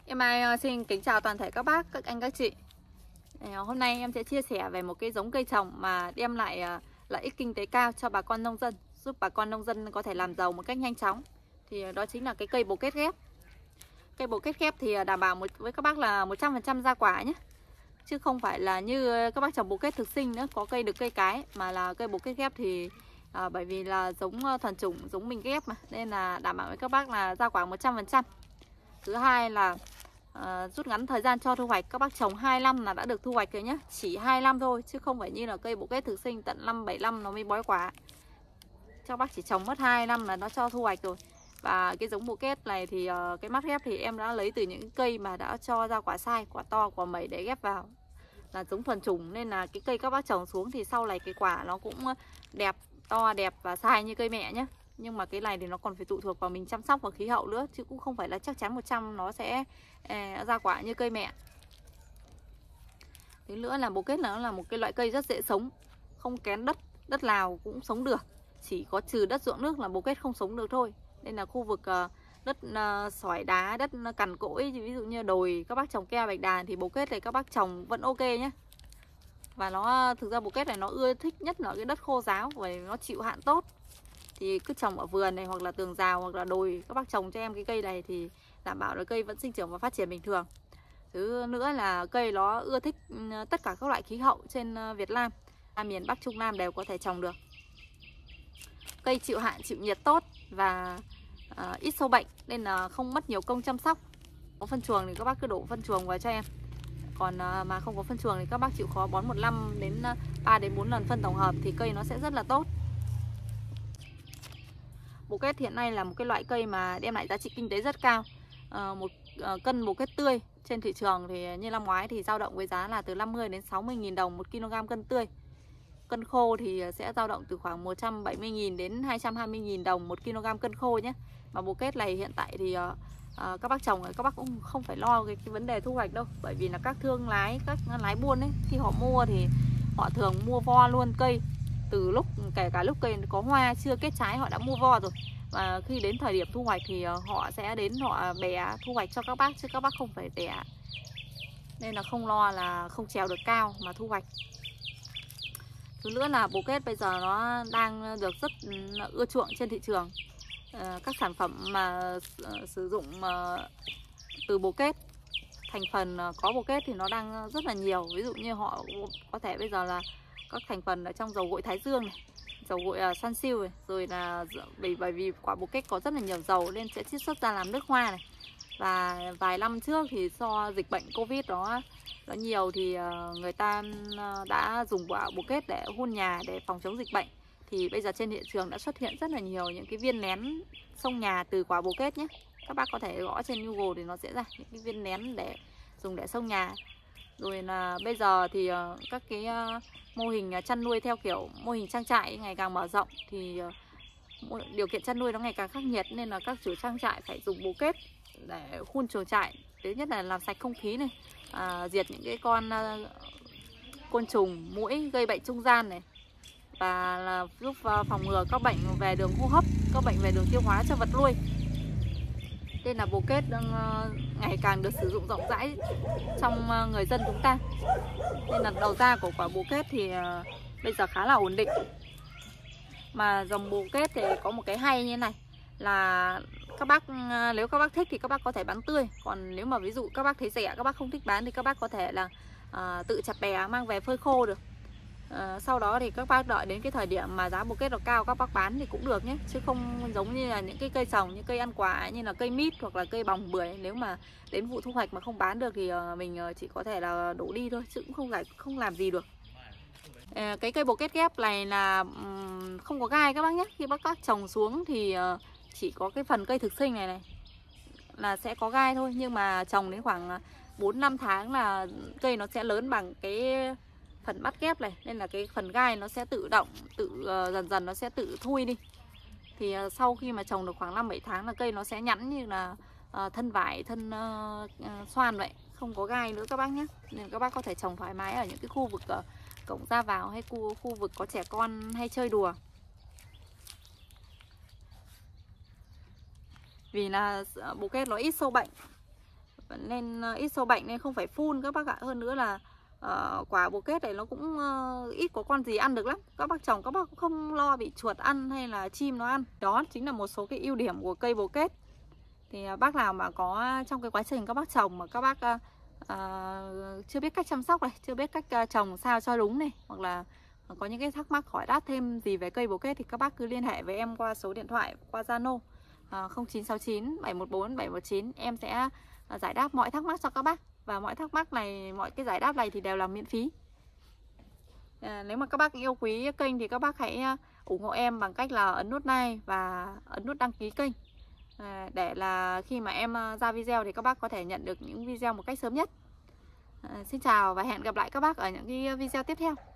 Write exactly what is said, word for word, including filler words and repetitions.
Em Mai xin kính chào toàn thể các bác, các anh, các chị. Hôm nay em sẽ chia sẻ về một cái giống cây trồng mà đem lại lợi ích kinh tế cao cho bà con nông dân, giúp bà con nông dân có thể làm giàu một cách nhanh chóng. Thì đó chính là cái cây bồ kết ghép. Cây bồ kết ghép thì đảm bảo với các bác là một trăm phần trăm ra quả nhé. Chứ không phải là như các bác trồng bồ kết thực sinh nữa, có cây được cây cái, mà là cây bồ kết ghép thì à, bởi vì là giống thuần chủng, giống mình ghép mà, nên là đảm bảo với các bác là ra quả một trăm phần trăm. Thứ hai là à, rút ngắn thời gian cho thu hoạch. Các bác trồng hai năm là đã được thu hoạch rồi nhé. Chỉ hai năm thôi, chứ không phải như là cây bồ kết thực sinh tận năm bảy năm nó mới bói quả. Các bác chỉ trồng mất hai năm là nó cho thu hoạch rồi. Và cái giống bồ kết này thì uh, cái mắt ghép thì em đã lấy từ những cây mà đã cho ra quả sai, quả to, quả mẩy để ghép vào. Là giống thuần chủng nên là cái cây các bác trồng xuống thì sau này cái quả nó cũng đẹp, to, đẹp và sai như cây mẹ nhé. Nhưng mà cái này thì nó còn phải phụ thuộc vào mình chăm sóc và khí hậu nữa, chứ cũng không phải là chắc chắn một trăm nó sẽ eh, ra quả như cây mẹ. Thế nữa là bồ kết nó là một cái loại cây rất dễ sống, không kén đất, đất nào cũng sống được. Chỉ có trừ đất ruộng nước là bồ kết không sống được thôi. Nên là khu vực uh, đất uh, sỏi đá, đất uh, cằn cỗi, ví dụ như đồi các bác trồng keo bạch đàn thì bồ kết này các bác trồng vẫn ok nhé. Và nó thực ra bồ kết này nó ưa thích nhất là cái đất khô ráo, bởi nó chịu hạn tốt. Thì cứ trồng ở vườn này hoặc là tường rào hoặc là đồi, các bác trồng cho em cái cây này thì đảm bảo là cây vẫn sinh trưởng và phát triển bình thường. Thứ nữa là cây nó ưa thích tất cả các loại khí hậu trên Việt Nam, miền Bắc Trung Nam đều có thể trồng được. Cây chịu hạn, chịu nhiệt tốt và uh, ít sâu bệnh nên là không mất nhiều công chăm sóc. Có phân chuồng thì các bác cứ đổ phân chuồng vào cho em. Còn uh, mà không có phân chuồng thì các bác chịu khó bón một năm đến ba đến bốn lần phân tổng hợp thì cây nó sẽ rất là tốt. Bồ kết hiện nay là một cái loại cây mà đem lại giá trị kinh tế rất cao. uh, Một uh, cân bồ kết tươi trên thị trường thì như năm ngoái thì dao động với giá là từ năm mươi đến sáu mươi nghìn đồng một kg cân tươi. Cân khô thì sẽ dao động từ khoảng một trăm bảy mươi nghìn đến hai trăm hai mươi nghìn đồng một kg cân khô nhé. Mà bồ kết này hiện tại thì uh, uh, các bác trồng các bác cũng không phải lo cái, cái vấn đề thu hoạch đâu. Bởi vì là các thương lái, các lái buôn ấy, khi họ mua thì họ thường mua vo luôn cây. Từ lúc, kể cả lúc cây có hoa chưa kết trái họ đã mua vo rồi. Và khi đến thời điểm thu hoạch thì uh, họ sẽ đến họ bẻ thu hoạch cho các bác, chứ các bác không phải bẻ. Nên là không lo là không trèo được cao mà thu hoạch. Thứ nữa là bồ kết bây giờ nó đang được rất ưa chuộng trên thị trường. à, Các sản phẩm mà uh, sử dụng uh, từ bồ kết, thành phần uh, có bồ kết thì nó đang rất là nhiều. Ví dụ như họ có thể bây giờ là các thành phần ở trong dầu gội thái dương này, dầu gội uh, xoăn siêu này, rồi là bởi, bởi vì quả bồ kết có rất là nhiều dầu nên sẽ chiết xuất ra làm nước hoa này. Và vài năm trước thì do dịch bệnh Covid đó nó nhiều thì người ta đã dùng quả bồ kết để hun nhà để phòng chống dịch bệnh. Thì bây giờ trên thị trường đã xuất hiện rất là nhiều những cái viên nén xông nhà từ quả bồ kết nhé. Các bác có thể gõ trên Google thì nó sẽ ra những cái viên nén để dùng để xông nhà. Rồi là bây giờ thì các cái mô hình chăn nuôi theo kiểu mô hình trang trại ngày càng mở rộng, thì điều kiện chăn nuôi nó ngày càng khắc nghiệt nên là các chủ trang trại phải dùng bồ kết để phun chuồng trại. Thứ nhất là làm sạch không khí này, à, diệt những cái con uh, côn trùng, muỗi gây bệnh trung gian này, và là giúp uh, phòng ngừa các bệnh về đường hô hấp, các bệnh về đường tiêu hóa cho vật nuôi. Nên là bồ kết đang uh, ngày càng được sử dụng rộng rãi trong uh, người dân chúng ta. Nên là đầu ra của quả bồ kết thì uh, bây giờ khá là ổn định. Mà dòng bồ kết thì có một cái hay như thế này là các bác, nếu các bác thích thì các bác có thể bán tươi. Còn nếu mà ví dụ các bác thấy rẻ, các bác không thích bán thì các bác có thể là à, tự chặt bè mang về phơi khô được. à, Sau đó thì các bác đợi đến cái thời điểm mà giá bồ kết nó cao các bác bán thì cũng được nhé. Chứ không giống như là những cái cây trồng, những cây ăn quả như là cây mít hoặc là cây bòng bưởi, nếu mà đến vụ thu hoạch mà không bán được thì mình chỉ có thể là đổ đi thôi, chứ cũng không giải, không làm gì được. à, Cái cây bồ kết ghép này là um, không có gai các bác nhé. Khi bác bác trồng xuống thì uh, chỉ có cái phần cây thực sinh này này là sẽ có gai thôi. Nhưng mà trồng đến khoảng bốn năm tháng là cây nó sẽ lớn bằng cái phần mắt ghép này. Nên là cái phần gai nó sẽ tự động, tự uh, dần dần nó sẽ tự thui đi. Thì uh, sau khi mà trồng được khoảng năm bảy tháng là cây nó sẽ nhẵn như là uh, thân vải, thân uh, uh, xoan vậy. Không có gai nữa các bác nhé. Nên các bác có thể trồng thoải mái ở những cái khu vực uh, cổng ra vào hay khu, khu vực có trẻ con hay chơi đùa. Vì là bồ kết nó ít sâu bệnh nên uh, ít sâu bệnh nên không phải phun các bác ạ. Hơn nữa là uh, quả bồ kết này nó cũng uh, ít có con gì ăn được lắm. Các bác trồng các bác cũng không lo bị chuột ăn hay là chim nó ăn. Đó chính là một số cái ưu điểm của cây bồ kết. Thì uh, bác nào mà có trong cái quá trình các bác trồng mà các bác uh, uh, chưa biết cách chăm sóc này, chưa biết cách uh, trồng sao cho đúng này, hoặc là có những cái thắc mắc hỏi đáp thêm gì về cây bồ kết thì các bác cứ liên hệ với em qua số điện thoại, qua Zalo không chín sáu chín bảy một bốn bảy một chín. Em sẽ giải đáp mọi thắc mắc cho các bác. Và mọi thắc mắc này, mọi cái giải đáp này thì đều là miễn phí. à, Nếu mà các bác yêu quý kênh thì các bác hãy ủng hộ em bằng cách là ấn nút like và ấn nút đăng ký kênh, à, để là khi mà em ra video thì các bác có thể nhận được những video một cách sớm nhất. à, Xin chào và hẹn gặp lại các bác ở những cái video tiếp theo.